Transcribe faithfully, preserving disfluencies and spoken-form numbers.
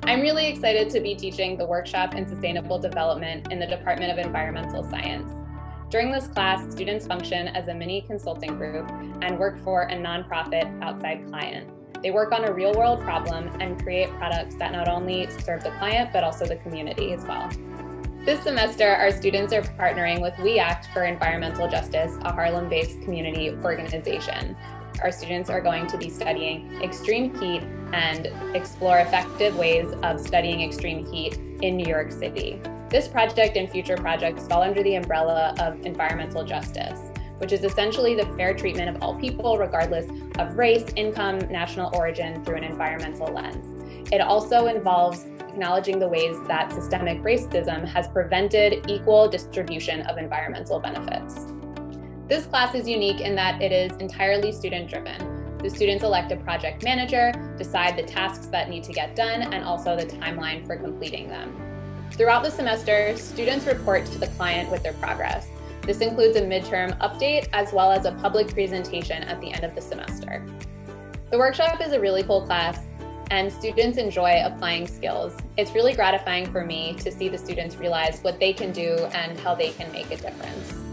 I'm really excited to be teaching the workshop in sustainable development in the Department of Environmental Science. During this class, students function as a mini consulting group and work for a nonprofit outside client. They work on a real-world problem and create products that not only serve the client, but also the community as well. This semester, our students are partnering with We Act for Environmental Justice, a Harlem-based community organization. Our students are going to be studying extreme heat and explore effective ways of studying extreme heat in New York City. This project and future projects fall under the umbrella of environmental justice, which is essentially the fair treatment of all people regardless of race, income, national origin through an environmental lens. It also involves acknowledging the ways that systemic racism has prevented equal distribution of environmental benefits. This class is unique in that it is entirely student-driven. The students elect a project manager, decide the tasks that need to get done, and also the timeline for completing them. Throughout the semester, students report to the client with their progress. This includes a midterm update as well as a public presentation at the end of the semester. The workshop is a really cool class, and students enjoy applying skills. It's really gratifying for me to see the students realize what they can do and how they can make a difference.